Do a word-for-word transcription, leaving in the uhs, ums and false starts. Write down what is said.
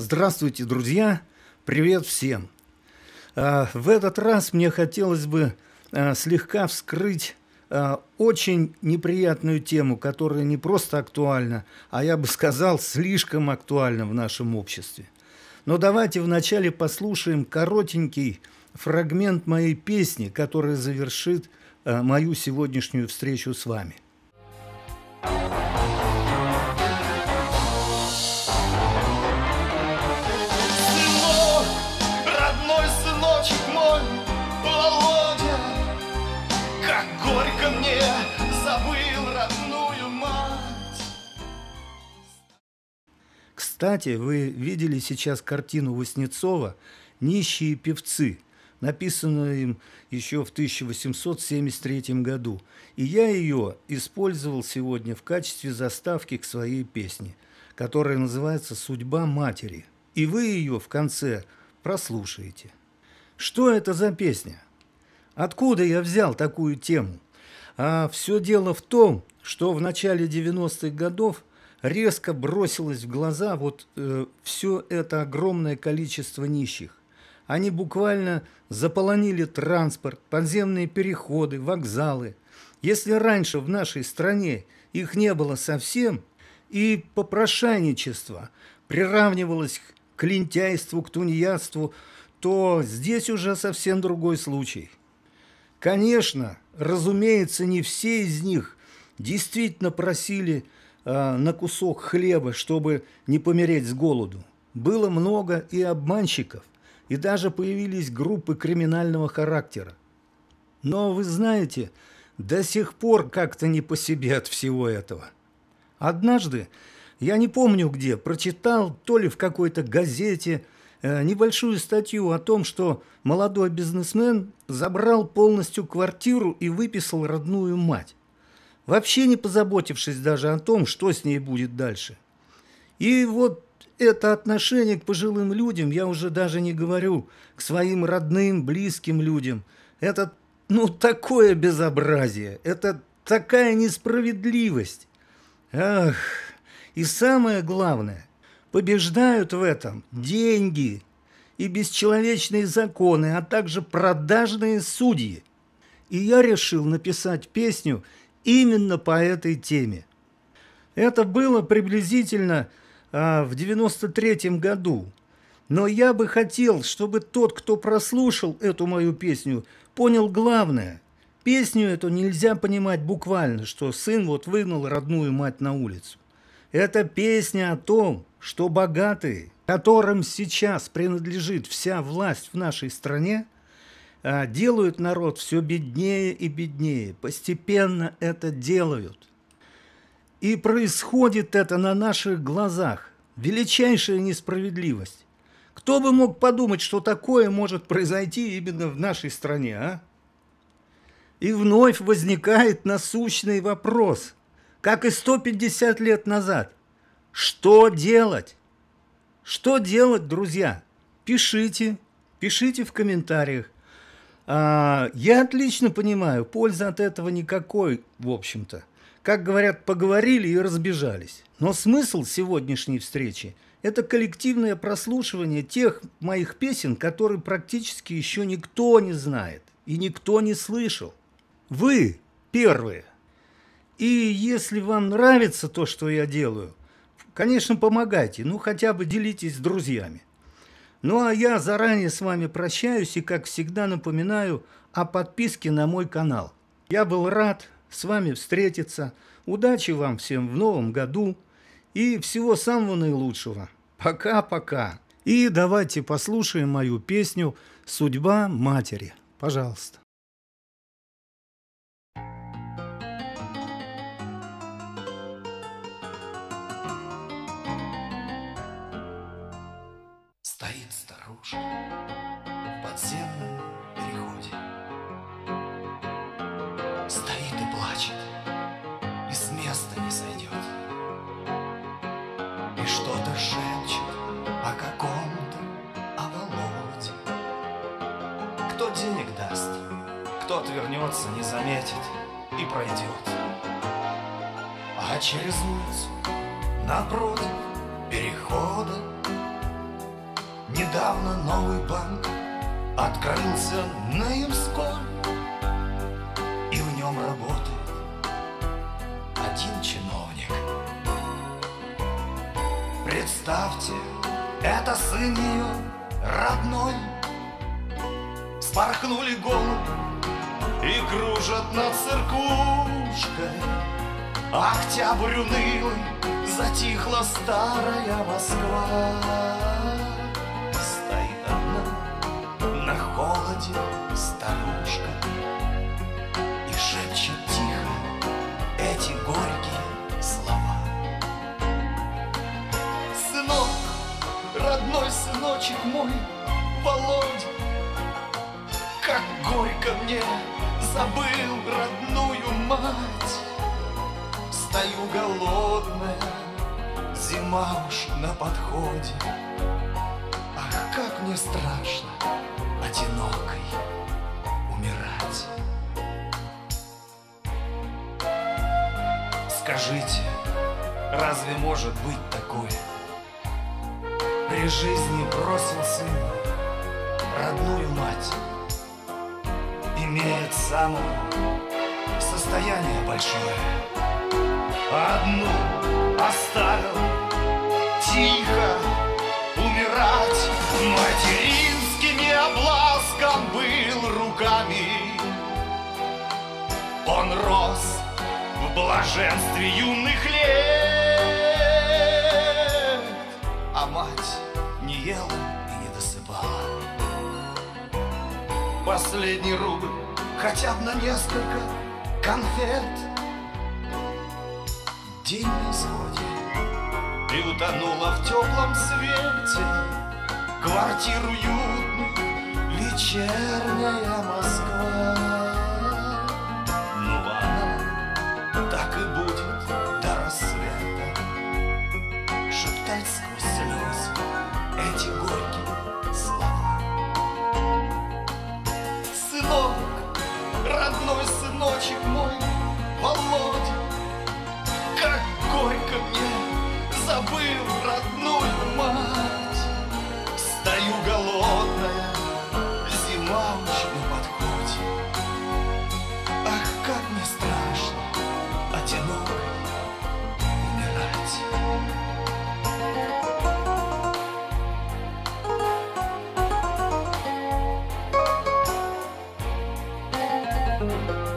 Здравствуйте, друзья! Привет всем! В этот раз мне хотелось бы слегка вскрыть очень неприятную тему, которая не просто актуальна, а я бы сказал, слишком актуальна в нашем обществе. Но давайте вначале послушаем коротенький фрагмент моей песни, которая завершит мою сегодняшнюю встречу с вами. Кстати, вы видели сейчас картину Васнецова «Нищие певцы», написанную им еще в тысяча восемьсот семьдесят третьем году. И я ее использовал сегодня в качестве заставки к своей песне, которая называется «Судьба матери». И вы ее в конце прослушаете. Что это за песня? Откуда я взял такую тему? А все дело в том, что в начале девяностых годов резко бросилось в глаза вот э, все это огромное количество нищих. Они буквально заполонили транспорт, подземные переходы, вокзалы. Если раньше в нашей стране их не было совсем, и попрошайничество приравнивалось к лентяйству, к тунеядству, то здесь уже совсем другой случай. Конечно, разумеется, не все из них действительно просили э, на кусок хлеба, чтобы не помереть с голоду. Было много и обманщиков, и даже появились группы криминального характера. Но вы знаете, до сих пор как-то не по себе от всего этого. Однажды, я не помню где, прочитал то ли в какой-то газете э, небольшую статью о том, что молодой бизнесмен забрал полностью квартиру и выписал родную мать, вообще не позаботившись даже о том, что с ней будет дальше. И вот это отношение к пожилым людям, я уже даже не говорю, к своим родным, близким людям, это, ну, такое безобразие, это такая несправедливость. Ах, и самое главное, побеждают в этом деньги и бесчеловечные законы, а также продажные судьи. И я решил написать песню именно по этой теме. Это было приблизительно а, в девяносто третьем году. Но я бы хотел, чтобы тот, кто прослушал эту мою песню, понял главное. Песню эту нельзя понимать буквально, что сын вот выгнал родную мать на улицу. Это песня о том, что богатые, которым сейчас принадлежит вся власть в нашей стране, делают народ все беднее и беднее, постепенно это делают. И происходит это на наших глазах. Величайшая несправедливость. Кто бы мог подумать, что такое может произойти именно в нашей стране, а? И вновь возникает насущный вопрос, как и сто пятьдесят лет назад. Что делать? Что делать, друзья? Пишите, пишите в комментариях. А, я отлично понимаю, пользы от этого никакой, в общем-то. Как говорят, поговорили и разбежались. Но смысл сегодняшней встречи – это коллективное прослушивание тех моих песен, которые практически еще никто не знает и никто не слышал. Вы первые. И если вам нравится то, что я делаю, конечно, помогайте, ну хотя бы делитесь с друзьями. Ну а я заранее с вами прощаюсь и, как всегда, напоминаю о подписке на мой канал. Я был рад с вами встретиться. Удачи вам всем в новом году и всего самого наилучшего. Пока-пока. И давайте послушаем мою песню «Судьба матери». Пожалуйста. Стоит старушка в подземном переходе. Стоит и плачет, и с места не сойдет. И что-то шепчет о каком-то Авалоде. Кто денег даст, кто отвернется, не заметит и пройдет. А через улицу напротив перехода Недавно новый банк открылся на Ямской, и в нем работает один чиновник. Представьте, это сын ее родной. Спорхнули голуби и кружат над церквушкой. Октябрь унылый, затихла старая Москва. Стоит одна на холоде старушка и шепчет тихо эти горькие слова. Сынок, родной сыночек мой, Володя, как горько мне, забыл родную мать. Стою голодная, зима уж на подходе. Ах, как мне страшно одинокой умирать. Скажите, разве может быть такое? При жизни бросил сын родную мать, имеет самое состояние большое, одну оставил тихо умирать. Материнскими обласком был руками, он рос в блаженстве юных лет, а мать не ела и не досыпала. Последний рубль хотя бы на несколько конфет. День на исходе, и утонула в теплом свете квартиру уютную вечерняя Москва. Ну она так и будет до рассвета шептать сквозь слезы эти горькие слова. Сынок, родной сыночек мой, Володя, как горько мне, забыл родную мать. Стою голодная, зима уж на подходе. Ах, как мне страшно одинокой умирать. Thank you.